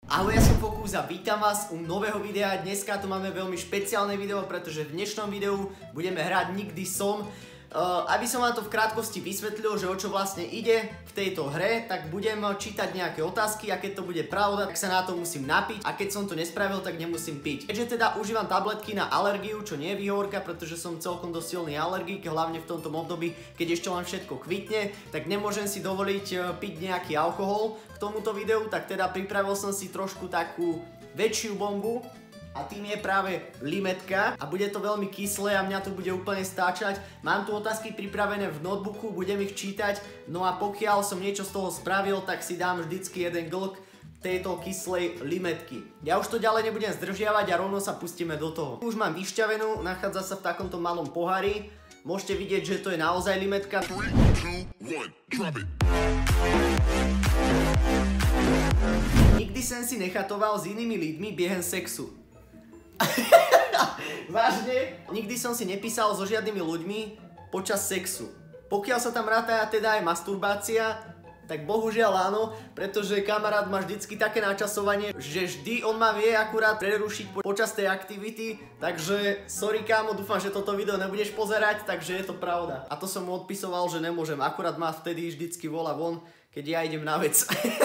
Ahoj, ja som Fokus a vítam vás u nového videa. Dneska tu máme veľmi špeciálne video, pretože v dnešnom videu budeme hrať Nikdy som. Aby som vám to v krátkosti vysvetlil, že o čo vlastne ide v tejto hre, tak budem čítať nejaké otázky a keď to bude pravda, tak sa na to musím napiť a keď som to nespravil, tak nemusím piť. Keďže teda užívam tabletky na alergiu, čo nie je výhovorka, pretože som celkom dosť silný alergik, hlavne v tomto období, keď ešte len všetko kvitne, tak nemôžem si dovoliť piť nejaký alkohol k tomuto videu, tak teda pripravil som si trošku takú väčšiu bombu. A tým je práve limetka a bude to veľmi kyslé a mňa to bude úplne stáčať. Mám tu otázky pripravené v notebooku, budem ich čítať, no a pokiaľ som niečo z toho spravil, tak si dám vždycky jeden glk tejto kyslej limetky. Ja už to ďalej nebudem zdržiavať a rovno sa pustíme do toho. Už mám vyšťavenú, nachádza sa v takomto malom pohári. Môžete vidieť, že to je naozaj limetka. 3, 2, 1, drop it. Nikdy som si nechatoval s inými ľuďmi biehem sexu. Vážne? Nikdy som si nepísal so žiadnymi ľuďmi počas sexu. Pokiaľ sa tam ráta teda aj masturbácia, tak bohužiaľ áno, pretože kamarát má vždycky také načasovanie, že vždy on ma vie akurát prerušiť počas tej aktivity, takže sorry kámo, dúfam, že toto video nebudeš pozerať, takže je to pravda. A to som mu odpisoval, že nemôžem, akurát ma vtedy vždycky volá von, keď ja idem na vec.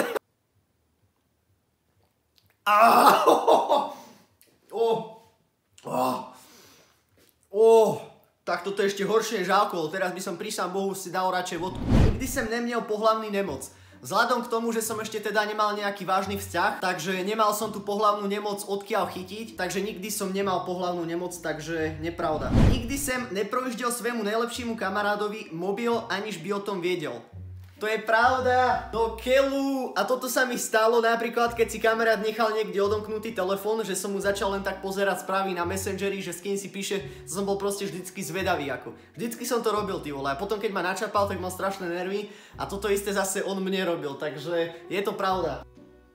Tak toto je ešte horšie než alkohol, teraz by som prísam Bohu si dal radšej vodku. Nikdy som nemiel pohlavný nemoc. Vzhľadom k tomu, že som ešte teda nemal nejaký vážny vzťah, takže nemal som tú pohlavnú nemoc odkiaľ chytiť, takže nikdy som nemal pohlavnú nemoc, takže nepravda. Nikdy som neprojíždel svému najlepšiemu kamarádovi mobil, aniž by o tom vedel. To je pravda, do keľu. A toto sa mi stalo napríklad, keď si kamarát nechal niekde odomknutý telefón, že som mu začal len tak pozerať správy na Messengeri, že s kým si píše, som bol proste vždycky zvedavý ako. Vždycky som to robil, ty vole. A potom keď ma načapal, tak mal strašné nervy a toto isté zase on mne robil, takže je to pravda.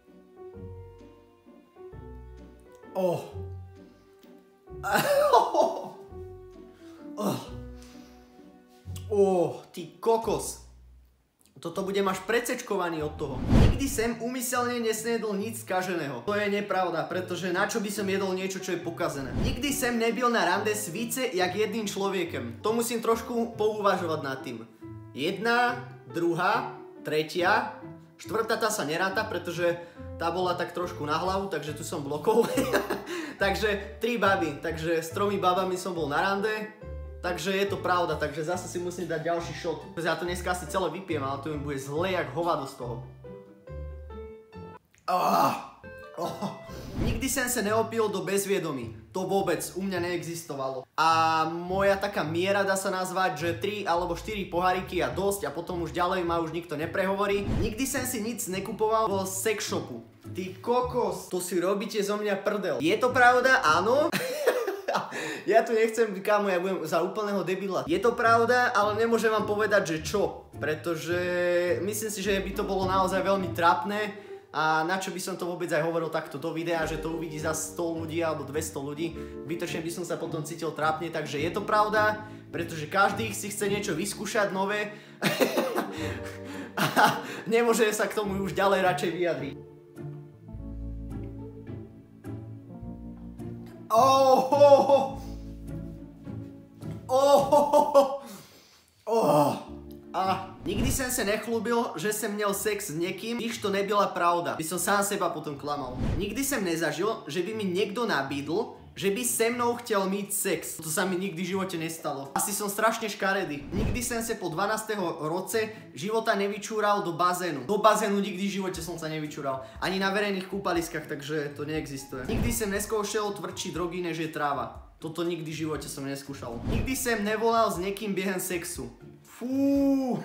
Ty kokos. Toto budem až precečkovaný od toho. Nikdy som úmyselne nesniedol nič skaženého. To je nepravda, pretože na čo by som jedol niečo, čo je pokazené. Nikdy som nebyl na rande s více jak jedným človekem. To musím trošku pouvažovať nad tým. Jedna, druhá, tretia, štvrtá tá sa neráta, pretože tá bola tak trošku na hlavu, takže tu som blokol. Takže 3 baby, takže s 3 babami som bol na rande. Takže je to pravda, takže zase si musím dať ďalší shot. Ja to dneska asi celé vypijem, ale to mi bude zle jak hovado z toho. Nikdy som sa neopil do bezviedomí. To vôbec u mňa neexistovalo. A moja taká miera dá sa nazvať, že 3 alebo 4 poháriky a dosť a potom už ďalej ma už nikto neprehovorí. Nikdy som si nic nekupoval vo sex shopu. Ty kokos, to si robíte zo mňa prdel. Je to pravda? Áno. Ja tu nechcem, kámo, ja budem za úplného debila. Je to pravda, ale nemôžem vám povedať, že čo. Pretože myslím si, že by to bolo naozaj veľmi trápne. A na čo by som to vôbec aj hovoril takto do videa, že to uvidí za 100 ľudí alebo 200 ľudí. Bytočne by som sa potom cítil trápne, takže je to pravda. Pretože každý si chce niečo vyskúšať nové. A nemôže sa k tomu už ďalej radšej vyjadriť. Nikdy som sa nechlúbil, že som měl sex s niekým, když to nebyla pravda. By som sám seba potom klamal. Nikdy som nezažil, že by mi niekto nabídl, že by se mnou chtěl mít sex. To sa mi nikdy v živote nestalo. Asi som strašne škaredý. Nikdy som sa po 12. roce života nevyčúral do bazénu. Do bazénu nikdy v živote som sa nevyčúral. Ani na verejných kúpaliskách, takže to neexistuje. Nikdy som neskúšal tvrdší drogy, než je tráva. Toto nikdy v živote som neskúšal. Nikdy som nevolal s niekým biehem sexu. Fú.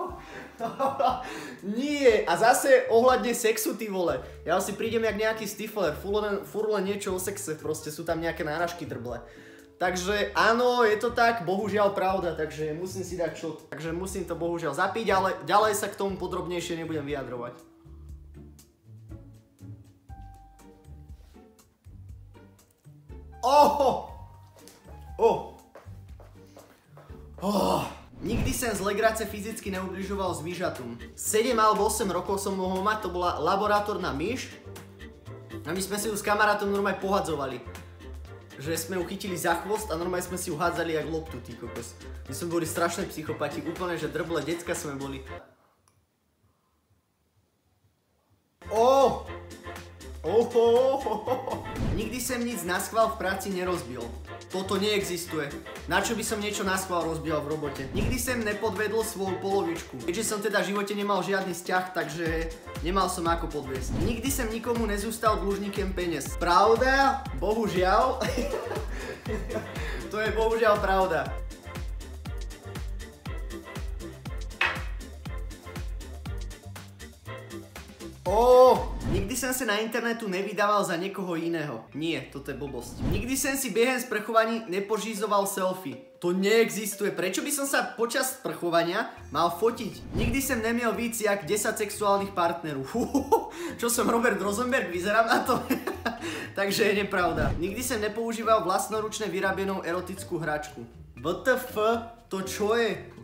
Nie. A zase ohľadne sexu, ty vole. Ja si prídem jak nejaký stifler, furt len niečo o sexe, proste sú tam nejaké náražky drble. Takže áno, je to tak, bohužiaľ pravda, takže musím si dať shot. Takže musím to bohužiaľ zapiť, ale ďalej sa k tomu podrobnejšie nebudem vyjadrovať. Nikdy som z legrace fyzicky neubližoval zvířatom. 7 alebo 8 rokov som mohol mať, to bola laboratórna myš. A my sme si ju s kamarátom normálne pohadzovali. Že sme ju chytili za chvost a normálne sme si ju hádzali jak loptu, ty kokos. My sme boli strašné psychopati, úplne, že drble decka sme boli. Nikdy som nic naschvál v práci nerozbil. Toto neexistuje. Na čo by som niečo naschvál rozbil v robote? Nikdy som nepodvedol svoju polovičku. Keďže som teda v živote nemal žiadny vzťah, takže nemal som ako podviesť. Nikdy som nikomu nezústal dlžníkem peniaz. Pravda? Bohužiaľ. To je bohužiaľ pravda. Nikdy som sa na internetu nevydával za niekoho iného. Nie, toto je blbosť. Nikdy som si biehem sprchovaní nepožízoval selfie. To neexistuje. Prečo by som sa počas sprchovania mal fotiť? Nikdy som nemiel víc jak 10 sexuálnych partnerov. Čo som Robert Rosenberg? Vyzerám na to? Takže je nepravda. Nikdy som nepoužíval vlastnoručne vyrábenú erotickú hračku. WTF? To čo je?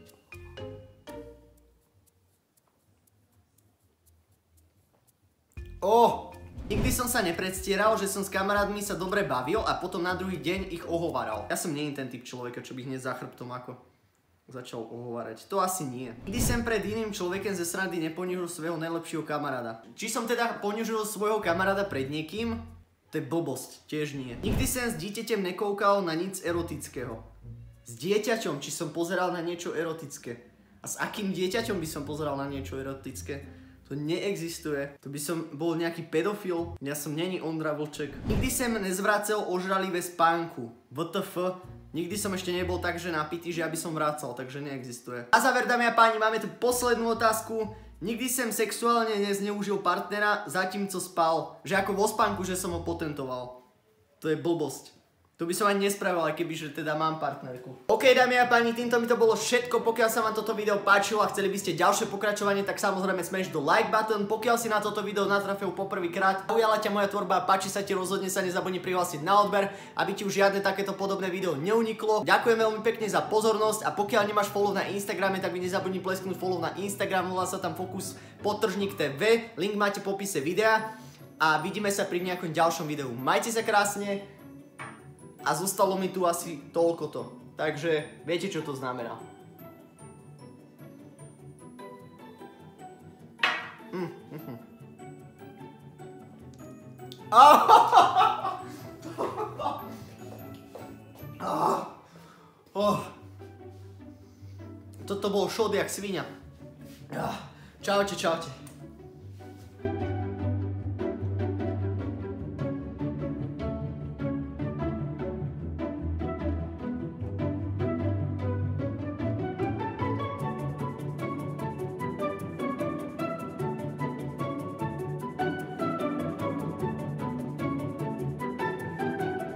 Nikdy som sa nepredstieral, že som s kamarátmi sa dobre bavil a potom na druhý deň ich ohovaral. Ja som nie ten typ človeka, čo by hneď za chrbtom ako začal ohovárať. To asi nie. Nikdy som pred iným človekom ze srandy neponižil svojho najlepšieho kamaráda. Či som teda ponižil svojho kamaráda pred niekým? To je blbosť, tiež nie. Nikdy som s dieťaťom nekoukal na nic erotického. S dieťaťom, či som pozeral na niečo erotické. A s akým dieťaťom by som pozeral na niečo erotické? To neexistuje. To by som bol nejaký pedofil. Ja som není Ondra Vlček. Nikdy som nezvracel ožralivé spánku. WTF? Nikdy som ešte nebol tak, že napitý, že ja by som vracal, takže neexistuje. A záver, dámy a páni, máme tu poslednú otázku. Nikdy som sexuálne nezneužil partnera, zatímco spal. Že ako vo spánku, že som ho potentoval. To je blbosť. To by som ani nespravil, aj keby, že teda mám partnerku. OK, dámy a páni, týmto mi to bolo všetko. Pokiaľ sa vám toto video páčilo a chceli by ste ďalšie pokračovanie, tak samozrejme smash do like button. Pokiaľ si na toto video natrafil poprvýkrát, zaujala ťa moja tvorba, páči sa ti, rozhodne sa nezabudni prihlásiť na odber, aby ti už žiadne takéto podobné video neuniklo. Ďakujem veľmi pekne za pozornosť a pokiaľ nemáš follow na Instagrame, tak mi nezabudni plesknúť follow na Instagram, volá sa tam Fokus_TV, link máte v popise videa a vidíme sa pri nejakom ďalšom videu. Majte sa krásne. A zostalo mi tu asi toľkoto. Takže viete, čo to znamená. Toto bol šod jak svinia. Čaute, čaute.